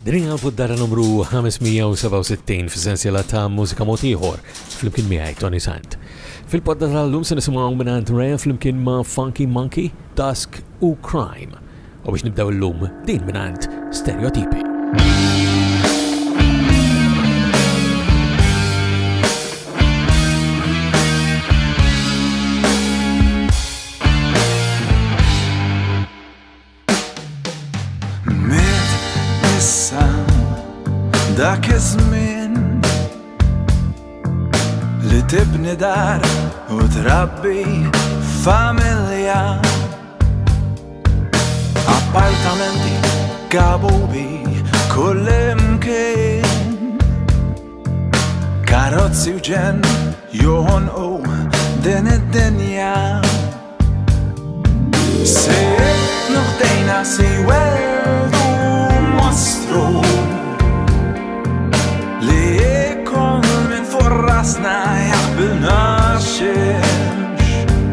Din hija l-puddara numru 567 fis-sensiela ta' mużika mod ieħor flimkien miegħi Tony Sant. Fil-podda tal-lum se nisimgħu mingħand Rhea flimkien ma' Funky Monkey, Dusk u Crime. U biex nibdew illum din mingħand Stereotipi. Dak iż-żmien li tibni dar u trabbi familja, appartamenti kabubi kull imkien, karozzi u ġen joħonqu din id-dinja. Sejjednu ħdejna siweldu mostru rasna jaqbilna xemx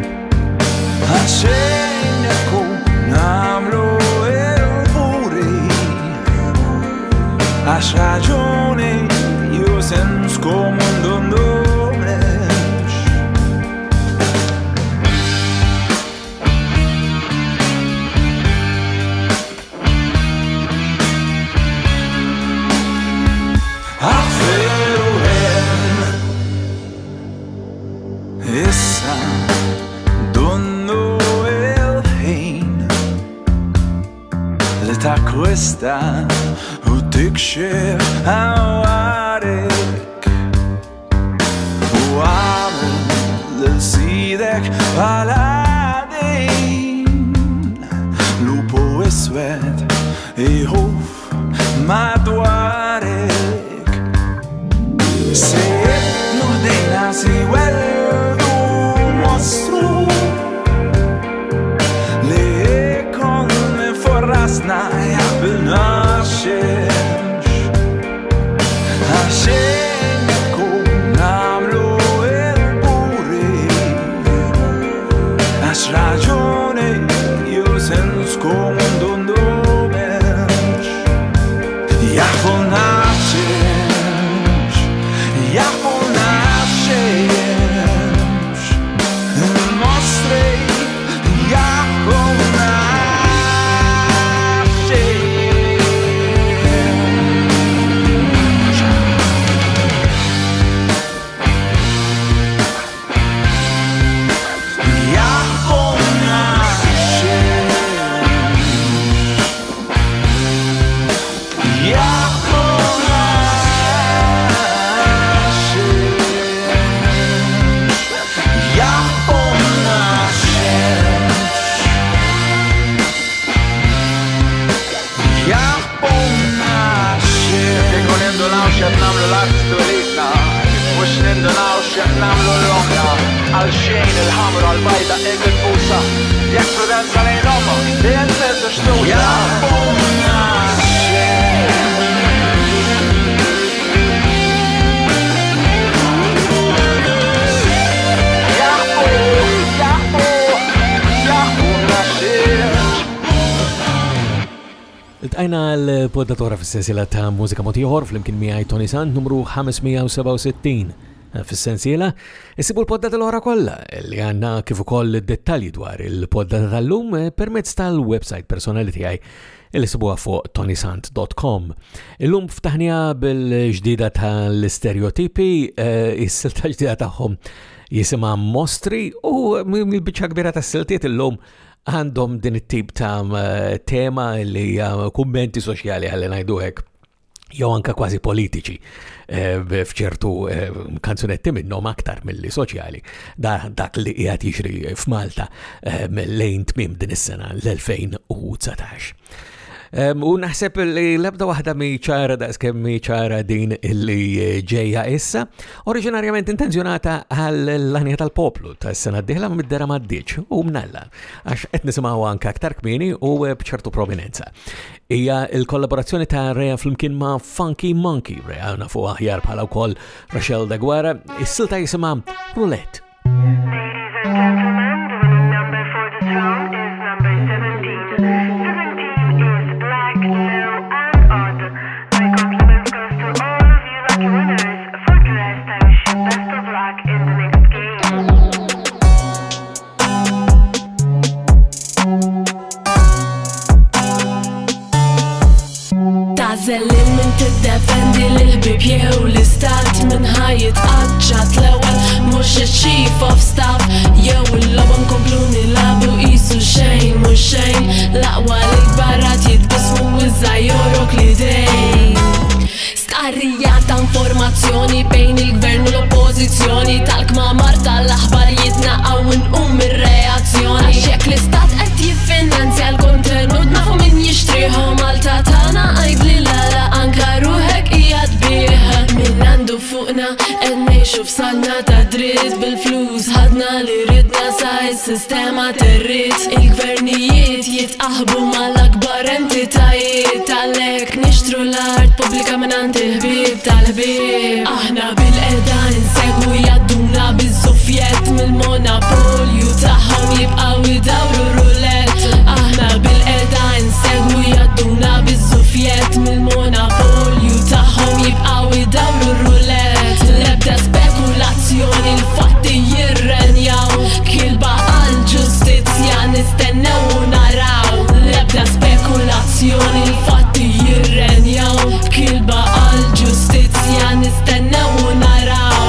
għaxejn ekku namlu il-buri għax raġuni jusen skomundu issa dunnu il-ħin li takwista u tikxef għawarek u għamil l-sidek paladin lupu iswed iħuf madwarek sejjednu ħdejna siwel li kon forrasna jaqbilna xemx għaxejn ikun namlu il-buri għax raġuni jusen skomundu menx jaqbulna xemx jaqbulna xemx għal-xejn il-ħamra l-bajda il-busa jek prudenza lejn omma li jentez xtuża jaqbuna Iltqajna l-poddatora fis-sensiela ta' mużika mod ieħor flimkien miegħi Tony Sant numru 567. Fis-sensiela, issibu l-poddata l-ora kollha li għandna kif ukoll dettalji dwar il-poddata tal-lum permezz tal-website personali tiegħi li sibuha fuq tonysant.com. Illum ftaħnija bil-ġdida tal-Stereotipi, is-silta ġdida tagħhom jisimha Mostri u mill-biċċa kbira tas-siltiet illum għandhom din it-tip ta' tema li hija kummenti soċjali ħalli ngħidu hekk jew anka kważi politiċi f'ċertu kanzunetti minnhom aktar milli soċjali. Dak li qiegħed jiġri f'Malta lejn tmiem din is-sena l-2019. U naħseb li l-ebda waħda mi ċara daqskemm mi ċara din illi ġejja issa, oriġinarjament intenzjonata għall-Lanja tal-Poplu tas-sena d-dieħla mid-dera m'għaddietx u mnalla għax qed nisimgħu anke aktar kmieni u b'ċertu prominenza. Hija l-kollaborazzjoni ta' Rhea flimkien ma' Funky Monkey, Rhea nafu aħjar bħala wkoll Rachel Dagwara, is-silta jisimha Roulette. Ladies and gentlemen, the winning number for this round is number 17. 17 is Black, Low and Odd. Sellin min tiddefendi l-ħbib jew l-istat min ħajit qaċċat l-ewwel mhux il-chief of staff jew il-logħba nkomplu nilabu qisu xejn mhux xejn l-aqwa li barrat jitbismu iż-żajjorok l-idejn. Starrija ta' informazzjoni bejn il-gvern u l-oppożizzjoni tal-kmamar tal-aħbar jitnaqgħu nqum ir-reazzjoni għax jekk l-istat qed jiffinanzja l-kontenut nafu min jixtrihom Malta tagħna għajdli lala anka ruħek qiegħed bih min għandu fuqna qed ngħixu f'salna ta' dritt bil-flus ħadna li ridna sa is-sistema territ il-gvernijiet jitqaħbu mal-akbar entitajiet għalhekk nixtru l-art pubblika mingħand il-ħbieb tal-ħbieb aħna bil-qeda insegwu jadduna biz-żufjet mill-monopolju tagħhom jibqgħu idawru rulett aħna bil-qeda insegwu jadduna biz-żufjet mill-monopolju tagħhom jibqgħu idawru rulett l-ebda spekulazzjoni l-fatti jirrenjaw kilba għall-ġustizzja nistennew u naraw l-ebda spekulazzjoni l-fatti jirrenjaw kilba għall-ġustizzja nistennew u naraw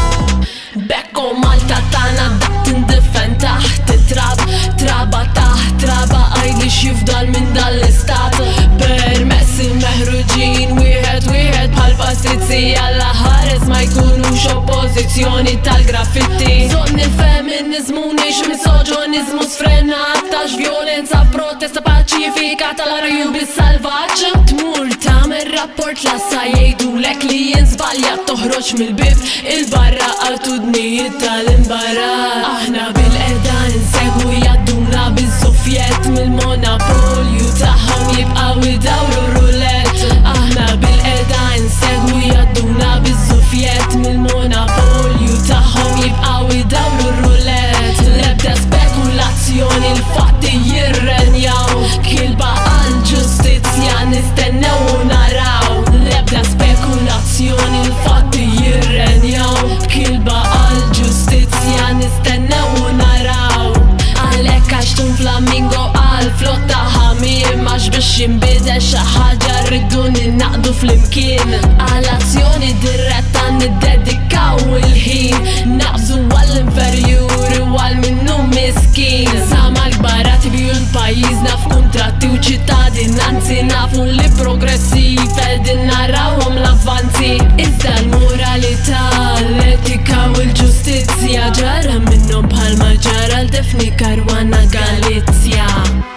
Bekko Malta tagħna dak tindifen taħt it-trab traba taħt traba għajli x'jifdal minn dal-istat permessi meħruġin wieħed bħal pastrizzi alla ħares ma jkunux oppożizzjoni tal-graffiti Zon il-feminizmu ngħixu misoġonizmu sfrenat tax violenza protesta paċifika tal-arju bis-salvaġġ tmur tagħmel rapport lassa jgħidulek li jinżbalja toħroġ mill-bib il-barra għatudnijiet tal-imbarar aħna bil-qeda insegwu jadduna biz-żufjet mill-monopolju tagħhom jibqgħu idawru rulett aħna bil-qeda insegwu jadduna biz-żufjet mill-monopolju tagħhom jibqgħu idawru rulett l-ebda spekulazzjoni l-fatti jirrenjaw kilba għall-ġustizzja nistennew u naraw l-ebda spekulazzjoni l-fatti jirrenjaw kilba għall-ġustizzja nistennew u naraw għalhekk għaxtun flamingo għall-flotta ħamiem għax biex jinbidel xi ħaġa rridu ninnaqdu flimkien għall-azzjoni diretta niddedikaw il-ħin naqbżu għall-inferjuri u għall-minnu miskin sama l-kbarati biju l-pajjiżna f'kuntratti u ċittadinanzi nafu li progressiv qegħdin narawhom l-avvanzi iżda l-moralità l-etika u l-ġustizzja ġara minnhom bħalma ġara l-Defni Caruana Galizja.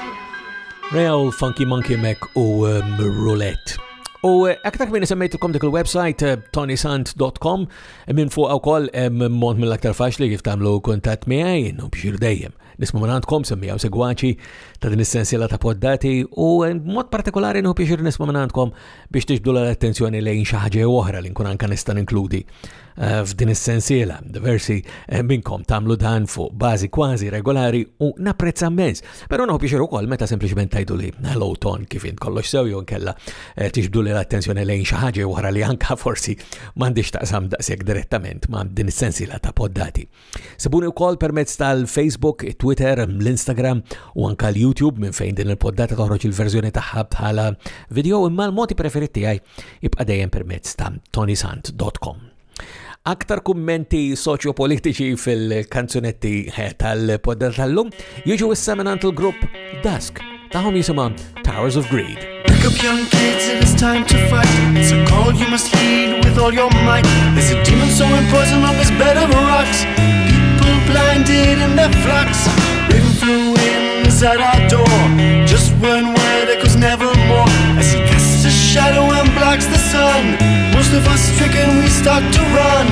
Real Funky Monkey Mac u Roulette. U aktar kmini semmejtukom dik il-website tonysant.com minn fuq wkoll mont mill-aktar faċli kif tagħmlu kuntatt miegħi u biex dejjem nisma' minn għandkom semmijaw segwaċi ta' din is-sensiela ta' poddati u mod partikolari nu biex nisma' minn għandkom biex tixbdu l-attenzjoni lejn xi ħaġa oħra li nkun anke nista' ninkludi f'din is-sensiela. Diversi minnkom tagħmlu dan fuq bażi kważi regolari u napprezza immens. Però naħu biex ukoll meta sempliċement tgħidu li hello ton kif int kollox sew jew inkella tixbdu l-attenzjoni lejn xi ħaġa oħra li anke forsi m'għandix taqsam daqshekk direttament ma' din is-sensiela ta' poddati. Sibuni wkoll permezz tal-Facebook, Twitter, l-Instagram u anke l-YouTube minn fejn din il-poddata toħroġ il-verżjoni tagħha bħala video imma l-modi preferiti tiegħi jibqa' dejjem permezz ta' tonysant.com. Aktar kummenti soċjopolitiċi fil-kanzunetti tal-poddata tal-lum jiġu issa minn il-grupp Dusk tagħhom jisimha Towers of Greed. Wake up young kids, it is time to fight. It's a call you must heed with all your might. There's a demon so imposing on this bed of rocks. People blinded in their flocks. Raven flew in inside our door. Just one word echoes nevermore. As he casts a shadow and blocks the sun. Most of us stricken, we start to run.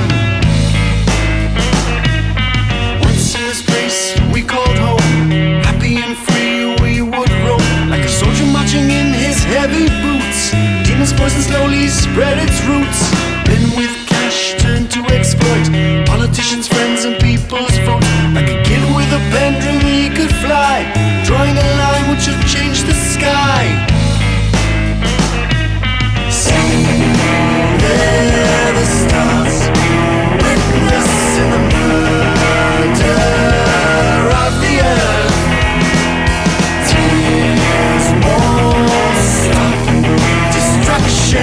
Once in this place we called home. Happy and free we would roam. Like a soldier marching in his heavy boots. Demon's poison slowly spread its roots. Men with cash turn to exploit. Politicians, friends and people's vote. Like a kid with a pen dreaming he could fly. Drawing a line which should change the sky. There the stars, witnessing the murder of the earth. Tears won't stop, destruction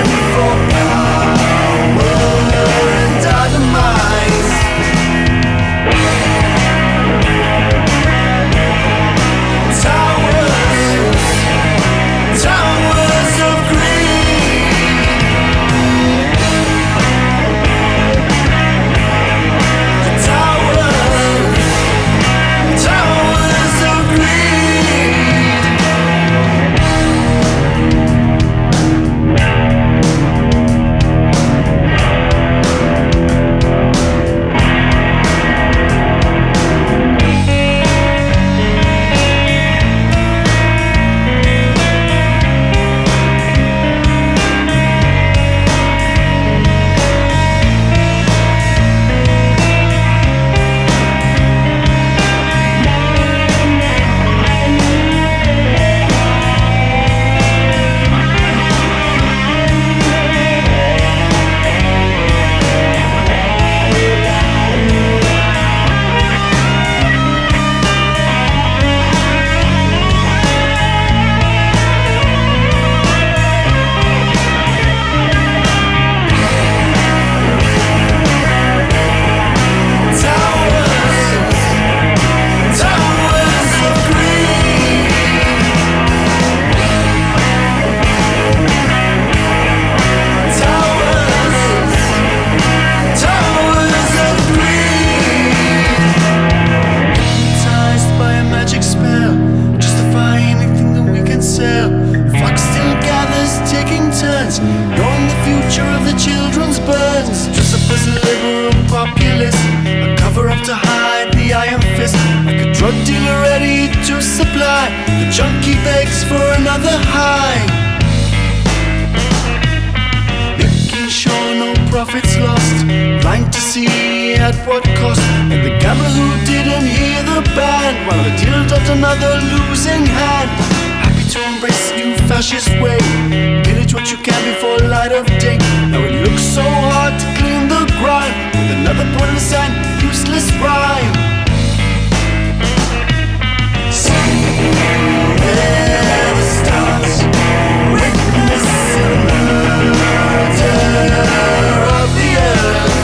turns, knowing the future of the children's burns. Dress up as a liberal populace, a cover up to hide the iron fist, like a drug dealer ready to supply. The junkie begs for another high, making sure no profits lost, blind to see at what cost. And the gambler who didn't hear the band, while the dealer dealt another losing hand. Happy to embrace the new fascist way, pillage what you can before light of day. Now it looks so hard to clean the grime with another pointless and useless rhyme. See where the stars witness the murder of the earth.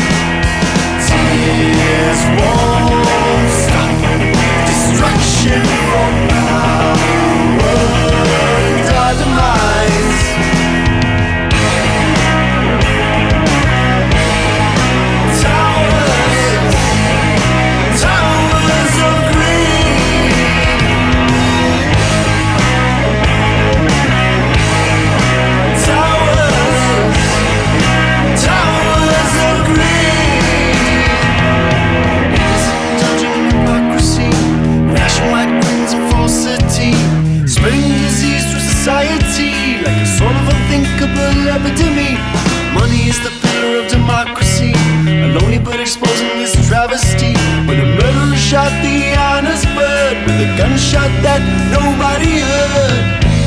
Tears won't stop destruction for power and our demise. Towers of greed. Towers of greed. Indulging in hypocrisy, flashing like queens of falsity, spreading disease through society like a sort of unthinkable epidemic. Money is the pillar of democracy, a lonely bird exposing this travesty. When a murderer shot the honest bird with a gunshot that nobody heard.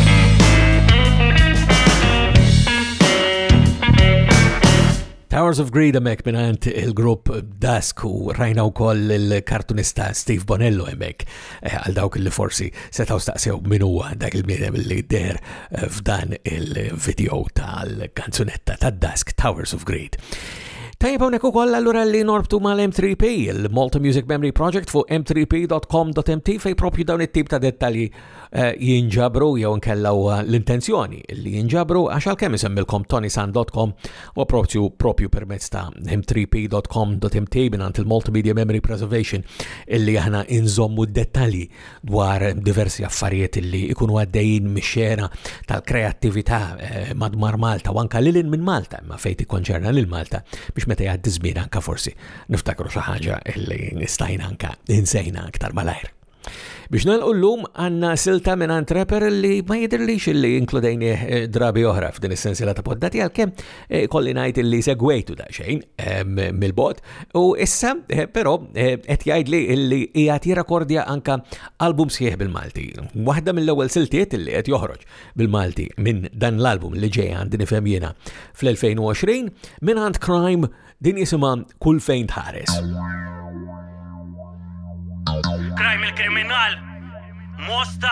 Towers of Greed emek minant il-grupp Dusk u rajna wkoll il-kartunista Steve Bonello emek għal dawk li forsi setaw staqsew min huwa dak il-bniedem li der f'dan il-video tal-kanzunetta tad-Dusk Towers of Greed. Tajjeb hawnhekk ukoll allura li norbtu mal-M3P, il-Malta Music Memory Project fuq m3p.com.mt fejn propju dawn it-tip ta' dettalji jinġabru jew nkella l-intenzjoni li jinġabru għax għalkemm isemmilkom tonysan.com u propju permezz ta' m3p.com.mt binant il-Multimedia Memory Preservation illi aħna inżommu dettalji dwar diversi affarijiet illi ikunu għaddejjin mix-xena tal-kreattività madwar Malta u anke lil minn Malta imma fejn tikkonċerna lil Malta biex meta jgħaddi żmien anke forsi niftakru xi ħaġa illi nistajna anke insejna aktar malajr. Biex nagħlqu llum għandna silta minn rapper li ma jidhirlix illi inkludejni drabi oħra f'din is-sensiela ta' poddati għalkemm kolli ngħid illi segwejtu daqsxejn mill-bogħod u issa però qed jgħidli illi qiegħed jirrakordja anke album sħiħ bil-Malti. Waħda mill-ewwel siltiet illi qed joħroġ bil-Malti minn dan l-album li ġej għandi nifhem jiena fl-2020 mingħand Crime din jisimha Kull fejn tħares. Crime il-kriminal Mosta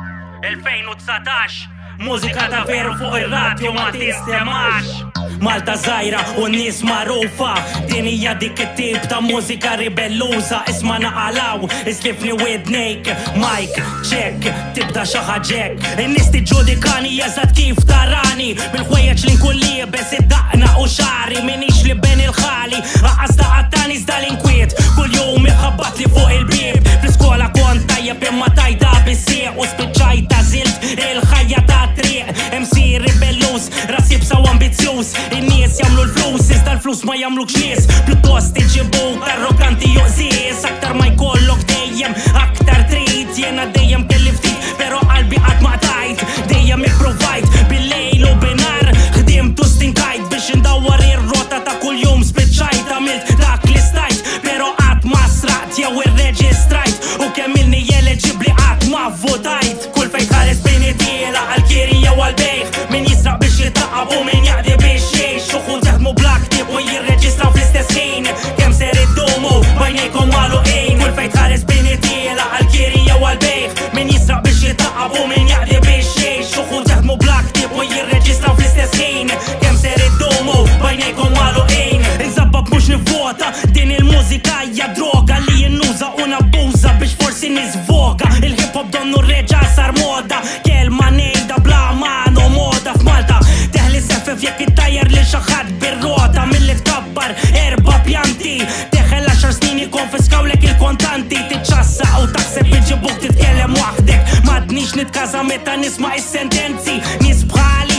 2019 Mużika ta' veru fuq ir-radju ma tistemax Malta żgħira u nies magħrufa din hija dik it-tip ta' mużika ribelluża isma' naqalaw islifni widnejk Mike check tibda xi ħaġek in-nies tiġġudikani eżatt kif tarani bil-ħwejjeġ li nkun liebes id-daqna u xari minix li ben il-ħali aqas daqattani żda l-inkwiet kuljum iħabbat li fuq il-bieb fl-iskola kont tajjeb imma tajda bissieq u spiċċajta żilt il-ħajja ta' triq MC ribelluż rasib saw ambizzjuż in-nies jagħmlu l-flus iżda l-flus ma jagħmlux nies pjuttost iġibuk arroganti juqżies aktar ma jkollok dejjem aktar trid jiena dejjem kelli ftit però qalbi qatt ma tajt dejjem ipprovajt bil-lejl u binar ħdimt u stinkajt biex indawwar ir-rota ta' kuljum spiċċajt għamilt dak li stajt però qatt ma sraqt jew irreġistrajt u kemm ilni eliġibbli qatt ma votajt kull fejn tħares bejn id-diela għall-kieri jew għall-bejħ min jisraq biex jitaqab u min jaqdi biex jgħix uħud jaħdmu bl-aktib u jirreġistraw fl-istess ħin kemm ser iddumu bajnejkom magħluqin kull fejn tħares bejn id-diela għall-kieri jew għall-bejħ min jisraq biex jitaqab u min jaqdi biex jgħix uħud jaħdmu bl-aktib u jirreġistraw fl-istess ħin kemm ser iddumu bajnejkom magħluqin inżabbab mhux nivvota din il-mużika hija droga li jinnuża u nabbuża biex forsi nisvoga il-hip hop donnu reġa' sar moda kelma ngħidha bla mano moda f'Malta teħli seffef jekk ittajjer lil xi ħadd bir-rota milli tkabbar erba' pjanti teħel 10 snin jikkonfiskawlek il-kontanti tiċċassa u taħseb iġibuk titkellem waħdek m'għadniex nitkaża meta nisma' is-sentenzi nies bħali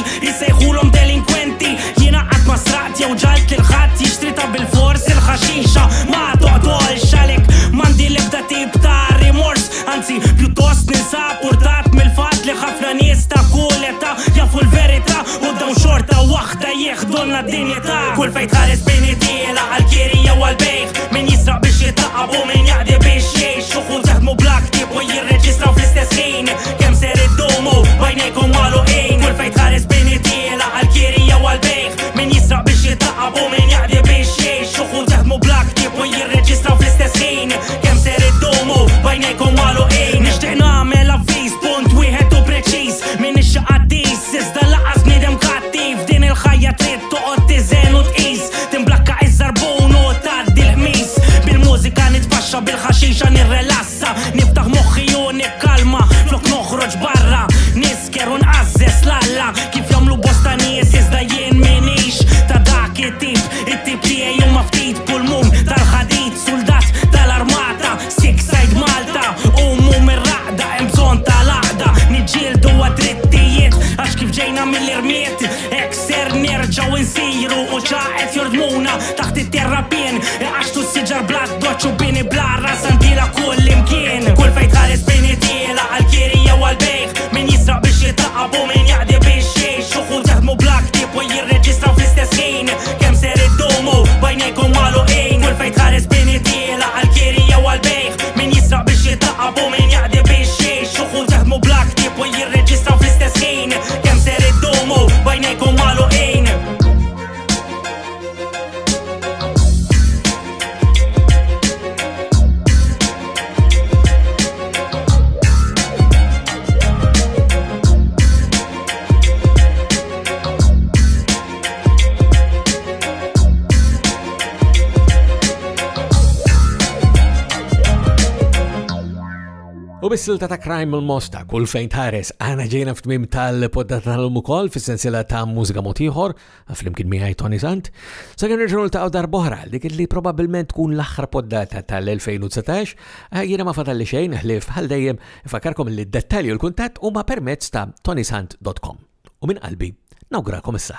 jisejħulhom delinkwenti. Jiena qatt ma sraqt jew ġalt lil ħadd jixtrita bil-fors il-ħaxixa ma toqtolx għalhekk m'għandi l-ebda tip ta' rimors, anzi pjuttost ninsab urtat mill-fatt li ħafna nies ta' kull età jafu l-verità u dawn xorta waħda jieħdulna d-dinjità. Kull fejn tħares bejn id-diela għall-kirija u għall-bejħ, min jisraq biex jitaqab u min jaqdi biex jgħix, uħud jaħdmu bl-aktib u jirreġistraw fl-istess ħin. Kemm ser iddumu bajnejkom magħluqin. Kull fejn tħares bejn id-diela għall-kirija u għall-bejħ, min jisraq biex jitaqab u min jaqdi biex jgħix, uħud jaħdmu bl-aktib u jirreġistraw fl-istess ħin. Kemm ser iddumu bajnejkom magħluqin. Nixtieq nagħmel avviż punt wieħed u preċiż min ix-xaqaddis iżda laqas bniedem kattiv. Din il-ħajja trid toqgħod tiżen u tqis, timblakka iż-żarbun u tgħaddi l-qmis. Bil-mużika nitbaxxa bil-ħaxixa nirrelassa, niftaħ moħħi u nikkalma flok noħroġ barra, nisker u nqażżes l-alla kif jagħmlu bosta nies iżda jien minix ta' dak it-tip tiegħi huma ftit pulmum tal-ħadid, soldat tal-armata, sikside Malta u mir-raqda hemm bżonn tal-għaqda niġġieldu għad-drittijiet għax kif ġejna mill-irmiet hekk ser nerġgħu insiru u ċaqet jordmuna taħt it-terrapien għaxtu s-siġar blat doċċu bini blarra santila kull imkien. Kull fejn tħares bejn id-diela għall-kirija u għall-bejħ, min jisraq biex jitaqab u min jaqdi biex jgħix, uħud jaħdmu bl-aktib u jirreġistraw fl-istess ħin. Kemm ser iddumu bajnejkom magħluqin. Kull fejn tħares bejn id-diela għall-kirija u għall-bejħ, min jisraq biex jitaqab u min jaqdi biex jgħix, uħud jaħdmu bl-aktib u jirreġistraw fl-istess ħin. Kemm ser iddumu bajnejkom magħluqin. U bis-silta ta' Crime il-Mosta kull fejn tħares għana ġejna f'tmiem tal-poddata tal-lum ukoll fis-sensiela ta' mużika mod ieħor flimkien miegħi Tony Sant. Sakemm nerġgħu niltaqgħu darb'oħra dik li probabbilment tkun l-aħħar poddata tal-2019, jiena ma fadalli xejn ħlief bħal dejjem ifakkarkom li d-dettalji u l-kuntatt huma permezz ta' tonysant.com. U minn qalbi nawgurakom issa.